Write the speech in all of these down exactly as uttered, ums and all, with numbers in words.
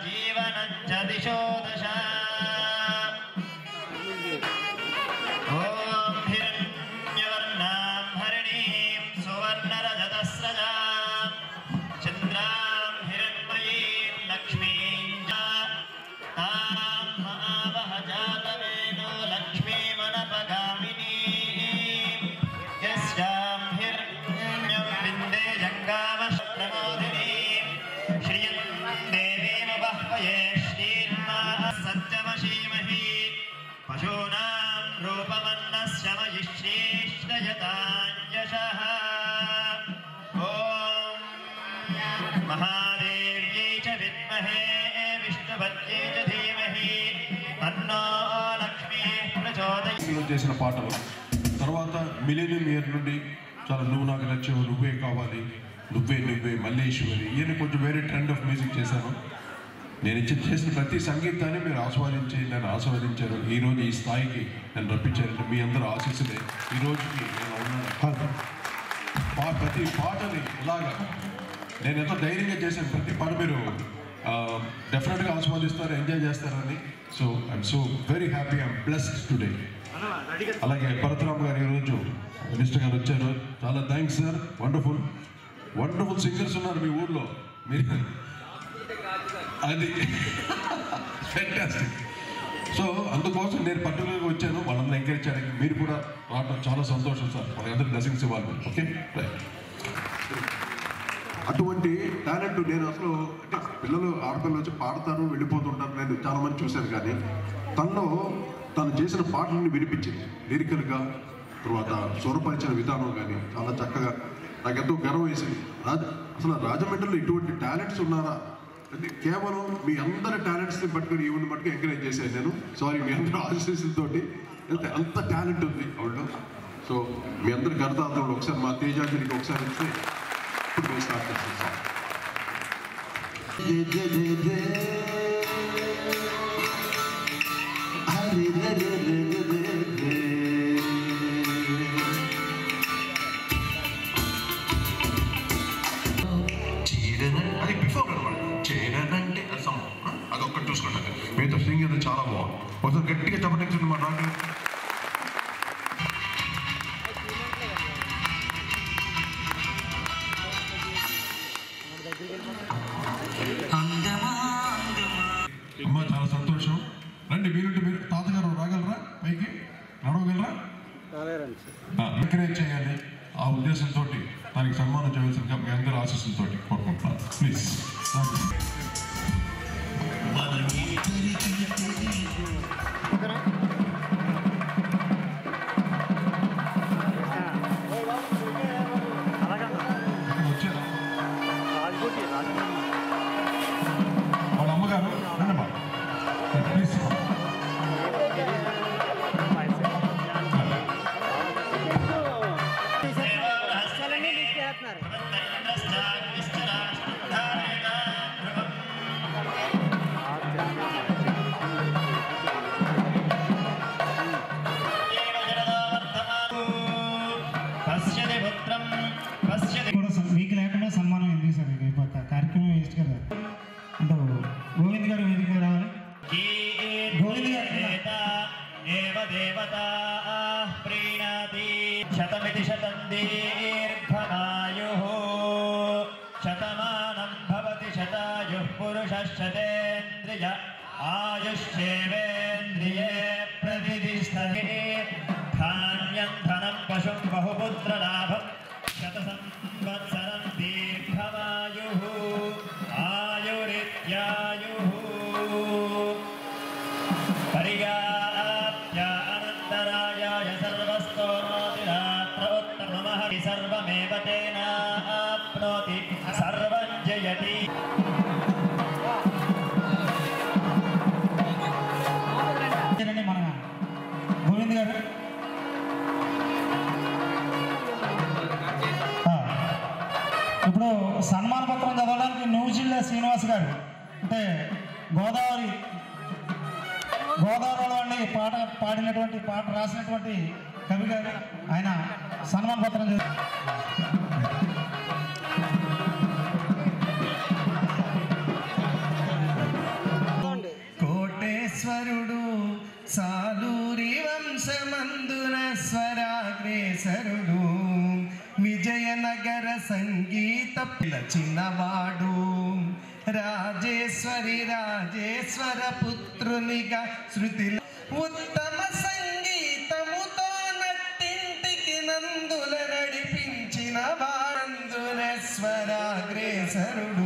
జీవనంచ దిశో దశ ఓం హిరణ్యవర్ణాం హరిణీం సువర్ణరజతస్రజాం చంద్రాం హిరణ్మయీం లక్ష్మీం తాం మహావహ జాతవేదో లక్ష్మీమనపగామినీం యస్యాం హిరణ్యం విందే జంగామశప్రమోదినీం శ్రియం దేవీమ బహ్వయే శ్రీర్మా సత్యమశీమహి పశూనాం రూపమన్నస్య మయిష్యేష్టయతాన్యశః ఓం మహాదేవ్యై చ విద్మహే విష్ణుపత్యై చ ధీమహి తన్నో లక్ష్మీ ప్రచోదయాత్. చేసిన పాటలు తర్వాత మిలీనియం ఇయర్ నుండి చాలా నువ్వు నాకు నచ్చావు, నువ్వే కావాలి, నువ్వే నువ్వే, మల్లేశ్వరి, ఈయన కొంచెం వేరే ట్రెండ్ ఆఫ్ మ్యూజిక్ చేశాను. నేను ఇచ్చి చేసిన ప్రతి సంగీతాన్ని మీరు ఆస్వాదించి నన్ను ఆస్వాదించారు. ఈరోజు ఈ స్థాయికి నన్ను రప్పించారంటే మీ అందరూ ఆశీస్సులే ఈ రోజుకి నేను ఉన్నాను. ప్రతి పాటని ఇలాగా నేను ఎంతో ధైర్యంగా చేశాను. ప్రతి పాట మీరు డెఫినెట్గా ఆస్వాదిస్తారు, ఎంజాయ్ చేస్తారని. So I'm so very happy, I'm blessed today. అలాగే పరశురామ్ గారు ఈరోజు మినిస్టర్ గారు వచ్చారు, చాలా thanks sir. Wonderful wonderful singers ఉన్నారు మీ ఊర్లో, మీరు అది ఫ్యాంటాస్టిక్. సో అందుకోసం నేను పర్టికులర్గా వచ్చాను, వాళ్ళందరూ ఎంకరేజ్ చేయడానికి. మీరు కూడా రావడం చాలా సంతోషం సార్, వాళ్ళందరూ బ్లెస్సింగ్స్ ఇవ్వాలి. Okay right. అటువంటి టాలెంట్ నేను అసలు అంటే పిల్లలు ఆడపిల్లలు వచ్చి పాడతారు వెళ్ళిపోతుంటారు, నేను చాలా మంది చూశాను. కానీ తనలో తను చేసిన పాటలను వినిపించింది లిరికల్గా, తర్వాత స్వరపరిచిన విధానం కానీ చాలా చక్కగా నాకు ఎంతో గర్వం వేసింది. రాజ అసలు రాజమండ్రిలో ఇటువంటి టాలెంట్స్ ఉన్నారా అంటే కేవలం మీ అందరి టాలెంట్స్ని పట్టుకొని ఈవెన్ మట్టుకు ఎంకరేజ్ చేశాను నేను. సారీ, మీ అందరూ ఆశీస్సులతోటి వెళ్తే అంత టాలెంట్ ఉంది ఆవిడలో. సో మీ అందరి గర్తాంతంలో ఒకసారి మా తేజాంజలికి ఒకసారి ఇస్తే ఇప్పుడు మేము స్టార్ట్ చేస్తాం సార్. అది బిఫోర్ అనమాట. చేయనంటే అదొక్కటి చూసుకుంటాను. మీతో సింగ్ అది చాలా బాగుంది. ఒకసారి గట్టిగా చెప్పండి మా డాక్టర్. అమ్మ చాలా సంతోషం. రండి, మీరుంటే మీరు తాతగారు రాగలరా, పైకి నడవగలరా, ఎంకరేజ్ చేయాలి. ఆ ఉద్దేశంతో దానికి సన్మానం చేయవలసిందిగా మీ అందరి ఆశీస్సులతో కోరుకుంటున్నాను. ప్లీజ్. వచ్చారా వాళ్ళ అమ్మగారు? రండమ్మా ప్లీజ్. మీకు లేకుండా సన్మానం ఎందుకు సార్? అయిపోతా కార్యక్రమం వేస్ట్ కదా. అంటే గోవింద్ గారు వేదిక రావాలి. గోవింద్ గారు శతమితి శతం దీర్ఘమాయుః శతమానం భవతి శతాయుః పురుషః శతేంద్రియ ఆయుష్యేవేంద్రియే ప్రతిష్టతి. ధాన్యం ధనం పశుం బహుపుత్రలాభం శత సంవత్సరం దీర్ఘమాయుః ఆయురిత్యాయుః. పరిగాప్య అనంతరాయాయ సర్వస్తోమోతిరాత్ర ఉత్తమమః సర్వమేవ తేనాప్నోతి సర్వం జయతి. మన గోవింద్ గారు ఇప్పుడు సన్మాన పత్రం చదవడానికి న్యూజిల్లా శ్రీనివాస్ గారు, అంటే గోదావరి గోదావరిలో అండి పాట పాడినటువంటి పాట రాసినటువంటి కవి గారు, ఆయన సన్మాన పత్రం సాగర సంగీత పిలచినవాడు రాజేశ్వరి రాజేశ్వర పుత్రునిగా శృతి ఉత్తమ సంగీతముతో నట్టింటికి నందుల నడిపించిన వారందునేశ్వరాగ్రేసరుడు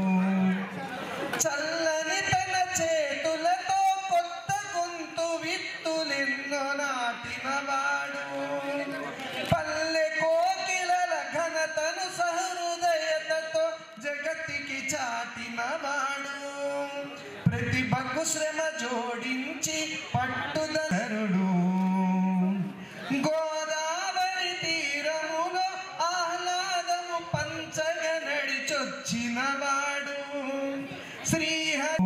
చల్లని తన చేతులతో కొత్త గొంతు విత్తులెన్నో నాటినవాడు పల్లె కోకిలల ఘనతను సహృదయతతో జగతికి చాటినవాడు ప్రతిభకు శ్రమ జోడించి పట్టుదలరుడు గోదావరి తీరములో ఆహ్లాదము పంచగ నడిచొచ్చినవాడు శ్రీహరి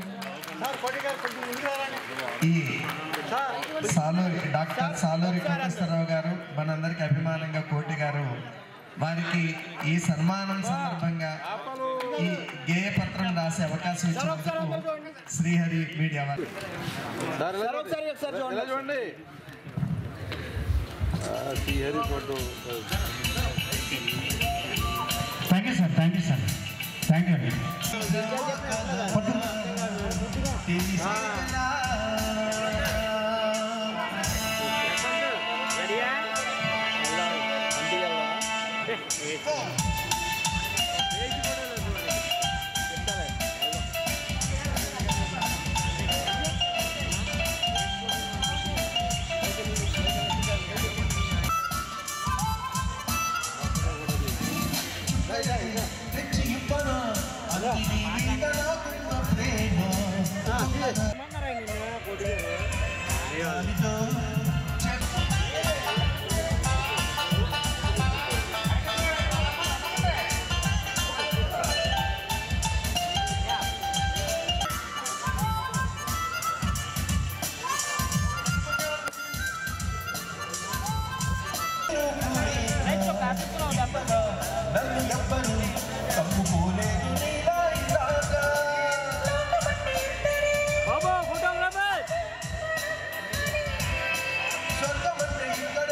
ఈ సాలూరి డాక్టర్ సాలూరి కోటేశ్వరరావు గారు మనందరికి అభిమానంగా కోటి గారు వారికి ఈ సన్మానం సందర్భంగా ఈ గేయ పత్రం రాసే అవకాశం ఇచ్చినందుకు శ్రీహరి మీడియా వారు thank you sir thank you sir thank you అండి స్వర్గమంటే ఇక్కడ